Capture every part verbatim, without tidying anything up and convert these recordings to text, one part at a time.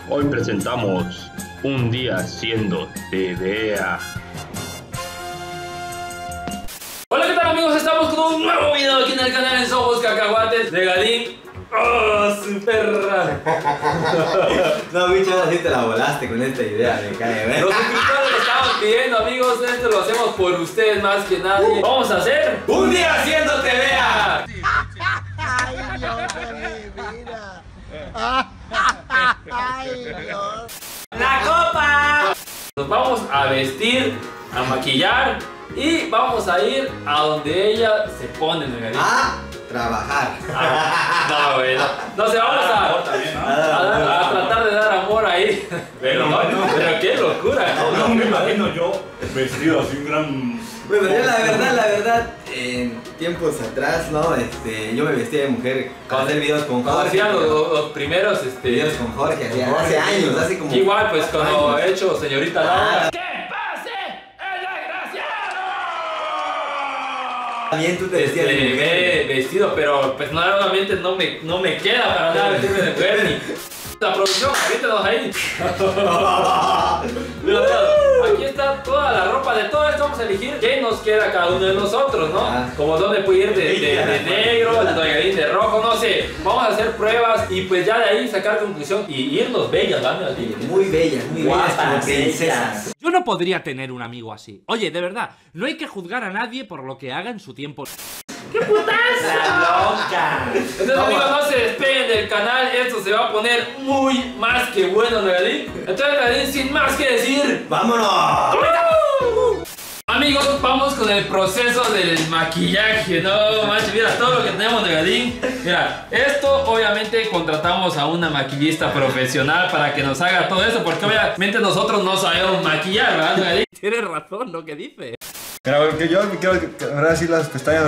Hoy presentamos Un día siendo T V A. Hola, ¿qué tal, amigos? Estamos con un nuevo video aquí en el canal en Somos Cacahuates de Gadín. ¡Oh, su perra! No, bicho, ahora sí te la volaste con esta idea, me cae, ¿ves? Los suscriptores lo estaban pidiendo, amigos. Esto lo hacemos por ustedes más que nadie. Vamos a hacer Un día haciendo T V A. Ay, Dios de mi vida. Ay, Dios. ¡La copa! Nos vamos a vestir, a maquillar y vamos a ir a donde ella se pone, ¿no, Gadín? A trabajar. Ah, no, güey, no. No sé, vamos a, Amor también, ¿no? a, a- a tratar de dar amor ahí. Pero, no, pero qué locura. No me imagino yo vestido así un gran... Bueno, yo la verdad, la verdad, en tiempos atrás, ¿no? Este, yo me vestía de mujer para hacer videos con Cuando Jorge. hacían los, los primeros, este... Videos con Jorge, hacía- hace años, hace como... Igual, pues, cuando años. he hecho Señorita Laura. Ah. ¡Que pase el desgraciado! También tú te Este, vestías de me mujer. he vestido, pero pues nuevamente no me, no me queda para nada vestirme de mujer ni... La producción, avítenos ahí. Mira, mira, aquí está toda la ropa de todo esto. Vamos a elegir qué nos queda a cada uno de nosotros, ¿no? Ah. Como dónde puede ir de, de, de negro, de Gadín de rojo, no sé. Vamos a hacer pruebas y pues ya de ahí sacar conclusión y irnos bellas, ¿vale? Muy bellas, muy bellas, como Guapas, princesas. Yo no podría tener un amigo así. Oye, de verdad, no hay que juzgar a nadie por lo que haga en su tiempo. Entonces, amigos, no se despeguen del canal. Esto se va a poner muy más que bueno, ¿no, Gadín? Entonces, Gadín, sin más que decir, ¡Vámonos! amigos, vamos con el proceso del maquillaje. No manches, mira todo lo que tenemos de Gadín. Mira, esto obviamente contratamos a una maquillista profesional para que nos haga todo eso, porque obviamente nosotros no sabemos maquillar, ¿verdad, Gadín? Tienes razón lo que dice. Pero porque yo me quiero ahora así las pestañas.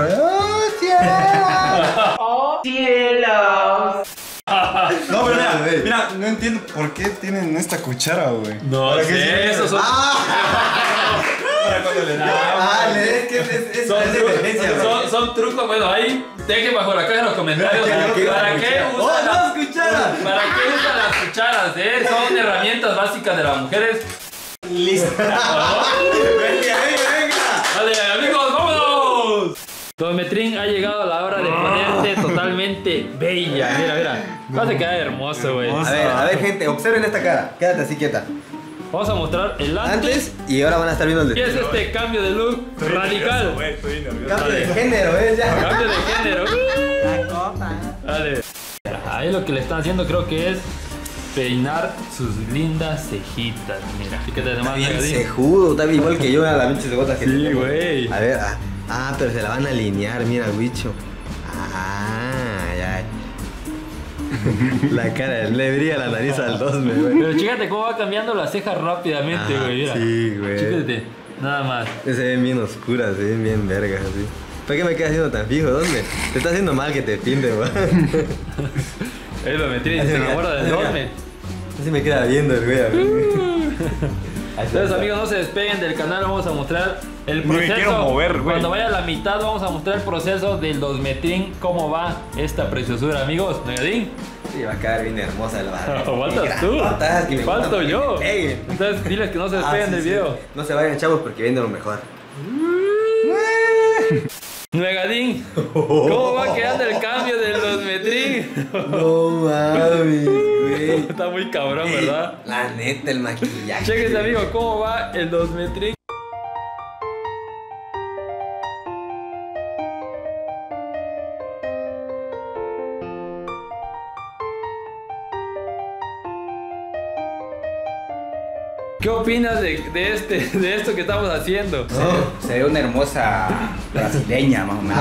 ¡Oh, cielo! No, pero mira, mira, no entiendo por qué tienen esta cuchara, güey. No ¿Para qué sé, sirve? esos son... Para cuando le Ah, es que es, es, Son, es de tru- emergencia, güey. son, son trucos, bueno, ahí dejen bajo la caja en los comentarios Mira, para, que- para qué ¡Oh, usan las, no, cuchara! para qué usan las cucharas, ¿eh? Son herramientas básicas de las mujeres. Listo. Venga, venga, venga. Vale, amigos, vámonos. Don Metrín, ha llegado la hora de ponerte totalmente bella. Mira, mira, vas a quedar hermoso, güey. A ver, a ver, gente, observen esta cara. Quédate así quieta. Vamos a mostrar el antes. Antes y ahora van a estar viendo el ¿Qué de... es este cambio de look radical? Güey, estoy nervioso. Cambio de género, ¿ves? Ya. Cambio de género. Dale. Ahí lo que le están haciendo creo que es peinar sus lindas cejitas. Mira, fíjate nomás, Bien Gadín. cejudo, está bien igual que yo a la pinche cebota que Sí, tengo. güey. A ver, ah, ah, pero se la van a alinear, mira, bicho. Ah, ya. La cara, le brilla la nariz al dos, güey. Pero chécate cómo va cambiando las cejas rápidamente, Ah, güey. Mira. sí, güey. Chécate, nada más. Se ven bien oscuras, se ven bien vergas, así. ¿Para qué me quedas haciendo tan fijo? ¿Dónde? Te está haciendo mal que te pinte, güey. Ahí lo metí y se enamora del dorme. Así me queda viendo el güey. a mí. Entonces, amigos, no se despeguen del canal. Vamos a mostrar el me proceso. quiero mover, güey. Cuando vaya a la mitad, vamos a mostrar el proceso del dos metrín. Cómo va esta preciosura, amigos. Gadín. Sí, va a quedar bien hermosa la barra. Faltas tú. Grandotas que Y me falto gustan, yo. que me peguen. Entonces, diles que no se Ah, despeguen sí, del sí. video. No se vayan, chavos, porque vienen lo mejor. Gadín, ¿cómo va quedando el cambio del dos metrín? No mames, güey. Está muy cabrón, ¿verdad? La neta, el maquillaje. Chéquense, amigo, cómo va el dos metrín. ¿Qué opinas de, de, este, de esto que estamos haciendo? Se ve una hermosa brasileña, más o menos.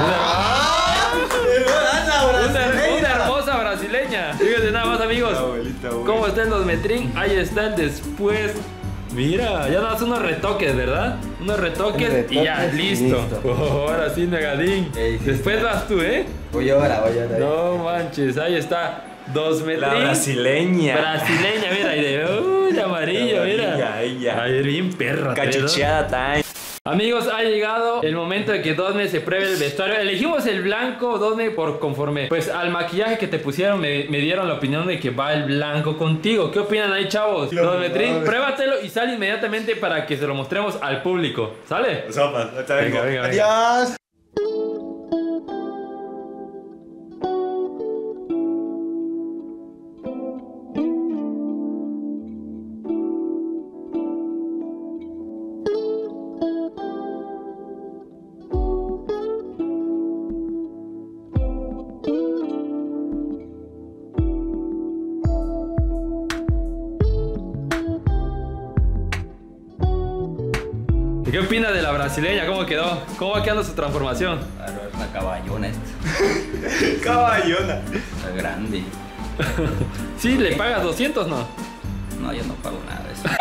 Una, una hermosa brasileña. Fíjense nada más, amigos. Abuelita, güey. ¿Cómo está el dos metrín? Ahí está el después. Mira, ya das unos retoques, ¿verdad? Unos retoques, Unos y ya, retoques y listo. listo. Oh, ahora sí, Negadín. Ey, sí, Después sí. vas tú, ¿eh? Voy ahora, voy ahora. No manches, ahí está. Dos metrín. La brasileña. Brasileña, mira, y de uy, amarillo, La mira. amarilla, ella. Ay, bien perra. Cachucheada time. Amigos, ha llegado el momento de que Dosme se pruebe el vestuario. Elegimos el blanco, Dosme, por conforme pues al maquillaje que te pusieron, me, me dieron la opinión de que va el blanco contigo. ¿Qué opinan ahí, chavos? Dosmetrín, pruébatelo y sal inmediatamente para que se lo mostremos al público. ¿Sale? Sopas, ahorita vengo. Venga, venga, venga. Adiós. ¿Qué opina de la brasileña? ¿Cómo quedó? ¿Cómo va quedando su transformación? Claro, es una caballona esta. Caballona. Está grande. Sí, le pagas doscientos, ¿no? No, yo no pago nada de eso.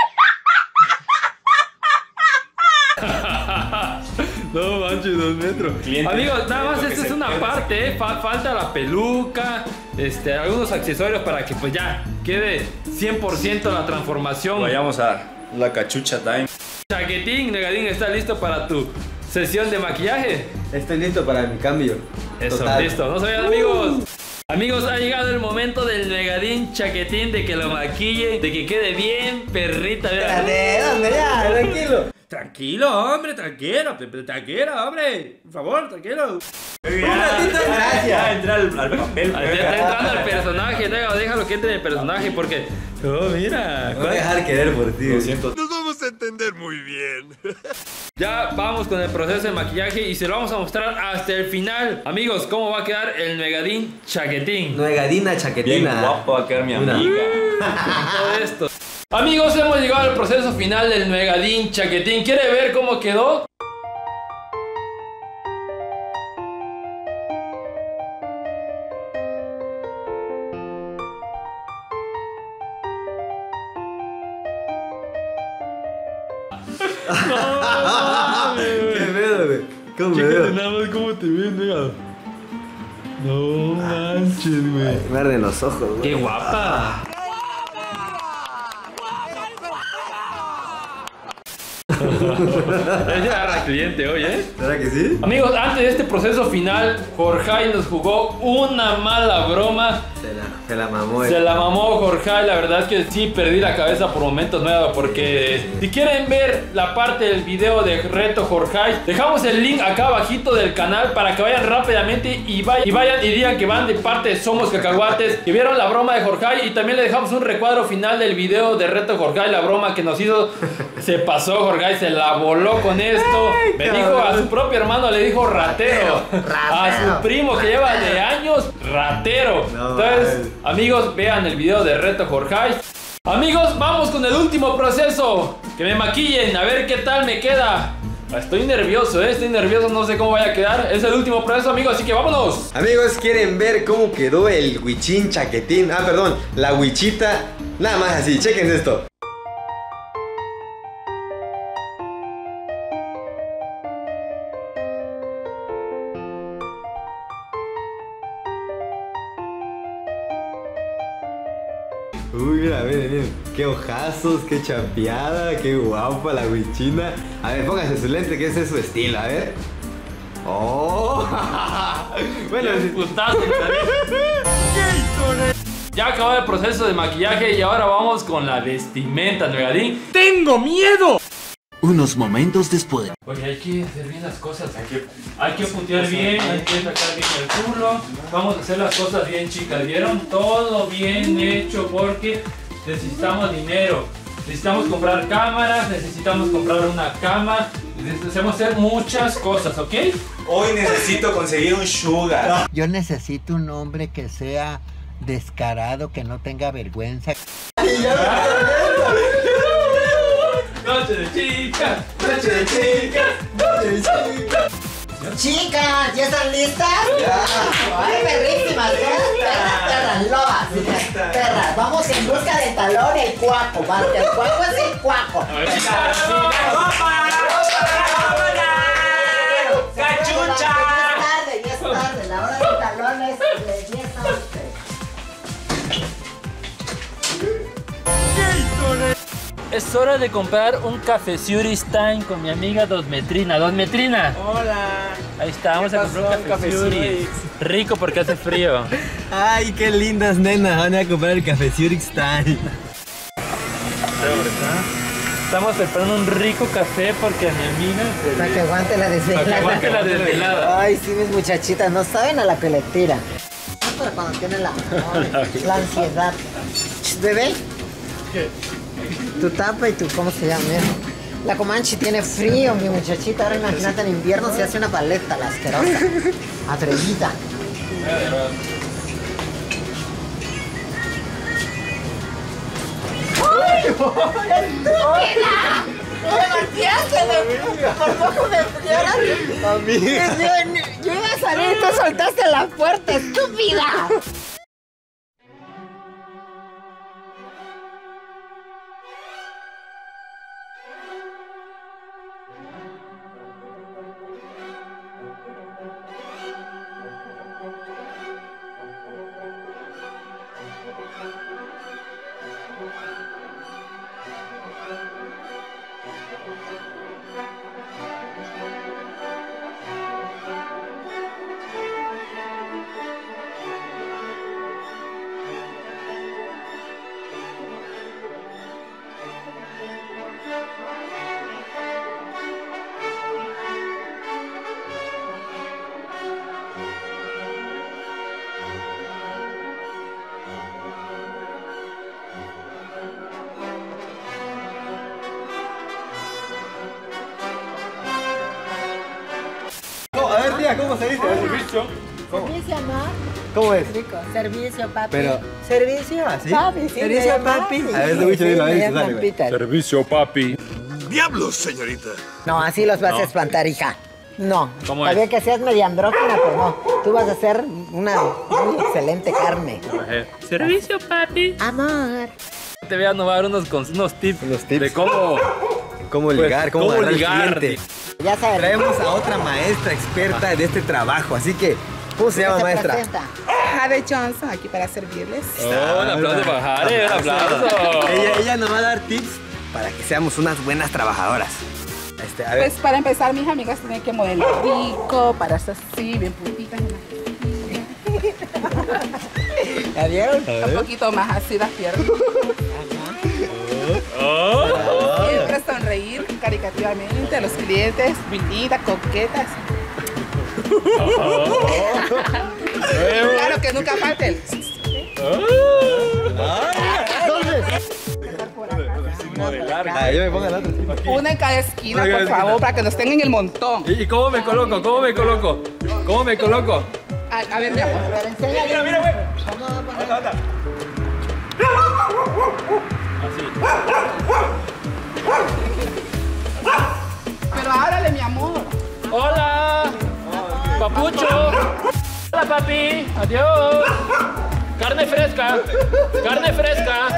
No manches, dos metros. Cliente, Amigos, nada más cliente esta que es se una pierde. parte, ¿eh? Fa- falta la peluca, este, algunos accesorios para que pues ya quede cien por ciento la transformación. Vayamos a la cachucha time. Chaquetín, Negadín, ¿está listo para tu sesión de maquillaje? Estoy listo para mi cambio. Eso, Total. listo. No se vayan, amigos. Amigos, ha llegado el momento del Negadín Chaquetín, de que lo maquille, de que quede bien perrita. vean. Espérate, ¿dónde ya? Tranquilo. Tranquilo, hombre, tranquilo, tranquilo, hombre. Por favor, tranquilo. Un ratito, gracias. Ya entré al, al papel. Ah, ya está entrando el personaje, déjalo, déjalo que entre en el personaje porque... Oh, mira. Me voy a dejar querer por ti. Lo siento. Nos vamos a entender muy bien. Ya vamos con el proceso de maquillaje y se lo vamos a mostrar hasta el final. Amigos, ¿cómo va a quedar el Negadín Chaquetín? Nuegadina, Bien chaquetina. guapo va a quedar mi Una. amiga. Todo esto. Amigos, hemos llegado al proceso final del Negadín Chaquetín. ¿Quiere ver cómo quedó? ¿Qué pedo, güey? ¿Cómo me veo? nada más cómo te ves, Nega. No manches, güey. Me arden los ojos, güey. ¡Qué guapa! Ella agarra cliente hoy, ¿eh? ¿Será que sí? Amigos, antes de este proceso final, Jorge nos jugó una mala broma. Se la, se la mamó. Se eh. la mamó Jorge, la verdad es que sí perdí la cabeza por momentos nuevos, porque si quieren ver la parte del video de Reto Jorge, dejamos el link acá abajito del canal para que vayan rápidamente y vayan y, vayan y digan que van de parte de Somos Cacahuates, que vieron la broma de Jorge, y también le dejamos un recuadro final del video de Reto Jorge, la broma que nos hizo. Se pasó Jorge, se la voló con esto. Me dijo a su propio hermano, le dijo ratero. A su primo que lleva de años, ratero. No, Entonces, man. amigos, vean el video de Reto Jorge. Amigos, vamos con el último proceso. Que me maquillen, a ver qué tal me queda. Estoy nervioso, ¿eh? Estoy nervioso, no sé cómo vaya a quedar. Es el último proceso, amigos, así que vámonos. Amigos, ¿quieren ver cómo quedó el huichín chaquetín? Ah, perdón, la huichita. Nada más así, chequen esto. Uy, mira, miren, miren, qué ojazos, qué chapeada, qué guapa la huichina. A ver, póngase su lente, que ese es su estilo, a ver. Oh, bueno, sí. Putazo, ya acabó el proceso de maquillaje y ahora vamos con la vestimenta, Negadín. ¡Tengo miedo! Unos momentos después. Oye, hay que hacer bien las cosas, hay que, hay que putear bien, hay que sacar bien el culo. Vamos a hacer las cosas bien, chicas. ¿Vieron? Todo bien hecho porque necesitamos dinero. Necesitamos comprar cámaras, necesitamos comprar una cama, necesitamos hacer muchas cosas, ¿ok? Hoy necesito conseguir un sugar. Yo necesito un hombre que sea descarado, que no tenga vergüenza. Noche de chicas, noche de chicas, noche de chicas. Chicas, ¿ya están listas? Ay, perrísimas, perras, perras, perras, lobas, perras, perras. Vamos en busca del talón, el cuaco, porque el cuaco es el cuaco. ¡Cachucha! Ya es tarde, ya es tarde, la hora del talón es de diez a once. Es hora de comprar un café Time con mi amiga Dosmetrina. Dosmetrina. Hola. Ahí está, vamos a comprar un café Zurich. Rico porque hace frío. Ay, qué lindas nenas. Van a comprar el café Zurich Time. Estamos preparando un rico café porque a mi amiga... Para que aguante la desvelada. Para que aguante la desvelada. Ay, sí, mis muchachitas, no saben a la que le tira. Para cuando tienen la, la ansiedad. Ch, bebé. ¿Qué? Tu tapa y tu, ¿cómo se llama? Mira. La Comanche tiene frío, mi muchachita. Ahora imagínate en invierno se hace una paleta, la asquerosa. Atrevida. ¡Ay! ¡Estúpida! ¡Me marqueaste por poco me frieras! Yo, yo iba a salir y tú soltaste la puerta, estúpida. A ver, tía, ¿cómo se dice? ¿Servicio? Servicio, amor. ¿Cómo es? Rico. Servicio, papi. Pero, Servicio. ¿así? Papi, sí. Servicio, papi. A ver, te voy a decir, a ver, dale, güey. Servicio, papi. ¡Diablos, señorita! No, así los vas a espantar, hija. No. ¿Cómo Sabía es? que seas media andrógina, pero no. Tú vas a hacer una muy excelente carne. Servicio, papi. Amor. Te voy a dar unos, unos tips, Unos tips. de cómo, ¿Cómo pues, ligar? ¿Cómo, cómo agarrar al ligar. cliente? Ya sabes. Traemos a otra maestra experta de este trabajo, así que, ¿cómo se llama, ¿Qué se maestra? presenta? Jade Johnson, aquí para servirles. Oh, un aplauso para Jare, un aplauso. Ella, ella nos va a dar tips para que seamos unas buenas trabajadoras. Este, a ver. Pues para empezar, mis amigas tienen que modelar rico, para estar así, bien puntitas. ¿Ya vieron? Un poquito más así las piernas. Oh. Siempre sonreír caricativamente a los clientes, lindas, coquetas. Claro que nunca falte el... Ah, yo me pongo adelante. Una en cada esquina, por favor, para que nos tengan en el montón. ¿Y y cómo me coloco? ¿Cómo me coloco? ¿Cómo me coloco? A, a ver, mi amor. Mira, mira, güey. Pero háblale, mi amor. ¡Hola! ¡Papucho! ¡Hola, papi! ¡Adiós! ¡Carne fresca! ¡Carne fresca!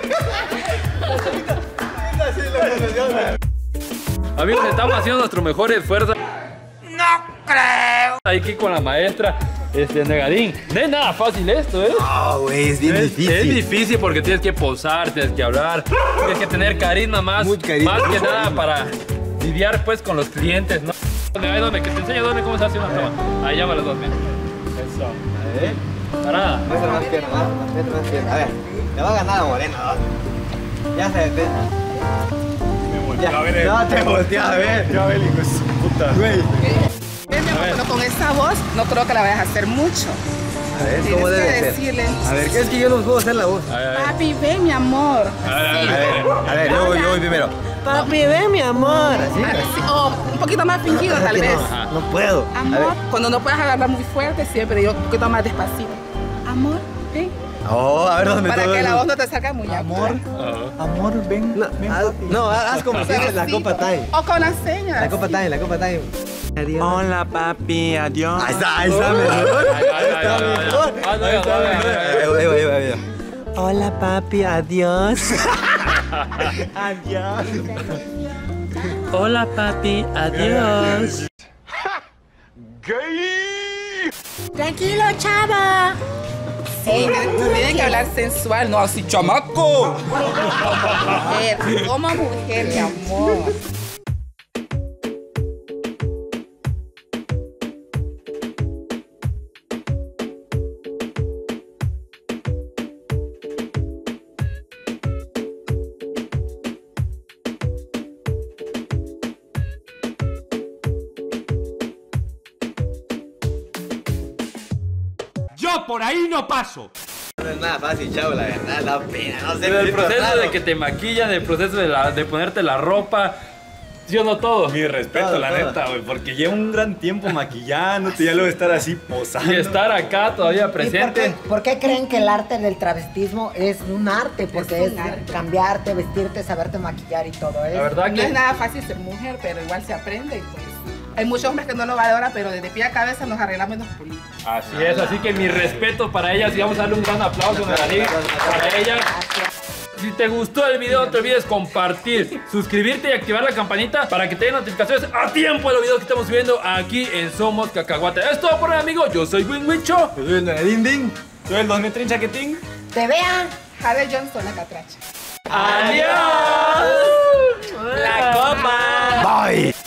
Amigos, estamos haciendo nuestro mejor esfuerzo. No creo. Aquí con la maestra, este, Negadín. No es nada fácil esto, ¿eh? No, güey, es bien es, difícil. Es difícil porque tienes que posar, tienes que hablar, tienes que tener carisma más, Mucho carisma, más que mucho nada carisma. para lidiar pues con los clientes, ¿no? Ahí donde, que te enseño dónde, cómo se hace una toma. Ahí llama los dos, mira. Eso. A ver. Parada. Muestra más pierna, más, muestra más pierna. A ver, le va a ganar a Morena. ¿no? Ya se ve. Ya, no te volteas a ver. Ya, Beli, pues, puta. Güey. Ven, mi amor, pero con esa voz no creo que la vayas a hacer mucho. A ver, Tienes ¿cómo que debe ser? decirle, A ver, ¿qué es que yo no puedo hacer la voz? A ver, a ver. papi, ven, mi amor. A ver, a ver, A ver, a ver, yo voy, yo voy primero. Papi, ven, mi amor. Así. Sí, o un poquito más fingido, tal vez. No, no puedo. A ver. Amor, cuando no puedas agarrar muy fuerte, siempre yo un poquito más despacito. Amor, ven. Oh, a ver dónde Para todo que la eso? voz no te salga muy amor. Amor, ven. No, haz, no, haz como si dices la copa time. O con las señas. La copa time, la copa time. Adiós. Hola, papi, adiós. Ahí está, ahí está mejor. Ay, ay, Ahí está ay, ay, mejor. ay, ay, Ahí está ay, ay, mejor. ay, ay. Ahí va, ahí va, ahí va, ahí va. Hola, papi, adiós. Adiós. Hola, papi, adiós. ¡Gay! Tranquilo, chava. Sí, tú tienes que hablar sensual, no así, chamaco. Como mujer, como mujer, mi amor. Yo por ahí no paso. No es nada fácil, chavo, la verdad, da pena, no sé. En el proceso de que te maquillan, el proceso de, la, de ponerte la ropa, yo no todo. Mi respeto, Todo, la todo. neta, güey, porque lleva un gran tiempo maquillándote, ya luego estar así posando. Y estar acá todavía ¿Y por presente. qué, por qué creen que el arte del travestismo es un arte? Porque es, Es un arte. cambiarte, vestirte, saberte maquillar y todo eso. La verdad No que es nada fácil ser mujer, pero igual se aprende y pues. Hay muchos hombres que no lo valoran, pero desde pie a cabeza nos arreglamos y nos pulimos. así es, así que mi respeto para ellas y vamos a darle un gran aplauso Nadine, para ellas. Si te gustó el video, no te olvides compartir, suscribirte y activar la campanita para que te den notificaciones a tiempo de los videos que estamos subiendo aquí en Somos Cacahuate. Es todo por el amigo, yo soy Win Wincho. Yo soy el Ding Ding, soy el dos mil treinta chaquetín. ¡Te vean! Jade Johnson, la catracha. ¡Adiós! La copa. Bye.